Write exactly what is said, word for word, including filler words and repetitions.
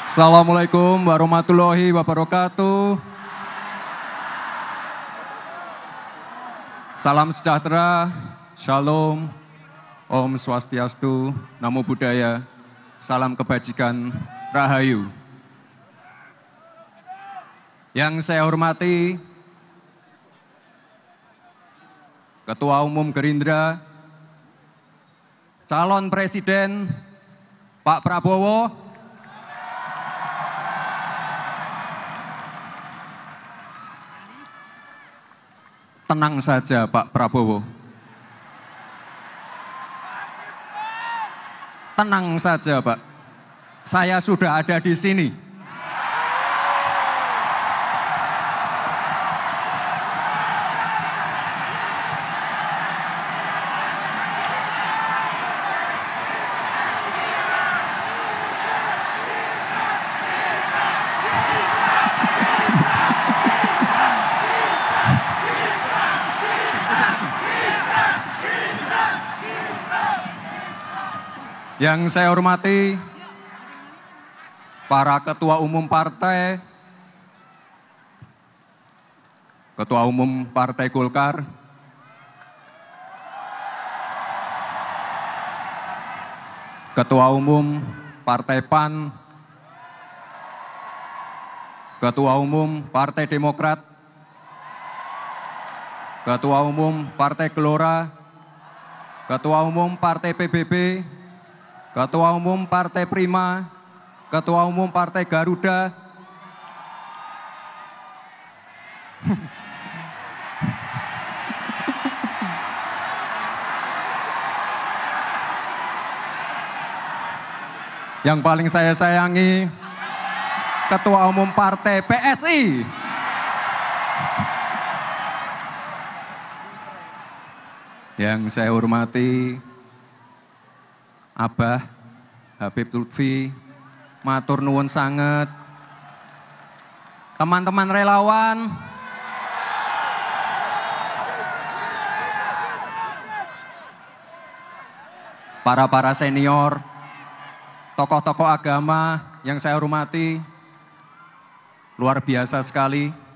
Assalamualaikum warahmatullahi wabarakatuh. Salam sejahtera, shalom, om swastiastu, namo buddhaya, salam kebajikan, rahayu. Yang saya hormati Ketua Umum Gerindra, calon Presiden Pak Prabowo, tenang saja Pak Prabowo. Tenang saja Pak, saya sudah ada di sini. Yang saya hormati para ketua umum partai, Ketua Umum Partai Golkar, Ketua Umum Partai P A N, Ketua Umum Partai Demokrat, Ketua Umum Partai Gelora, Ketua Umum Partai P B B, Ketua Umum Partai Prima, Ketua Umum Partai Garuda, yang paling saya sayangi, Ketua Umum Partai P S I, yang saya hormati Abah Habib Lutfi, matur nuwun sanget, teman-teman relawan, para-para senior, tokoh-tokoh agama yang saya hormati, luar biasa sekali.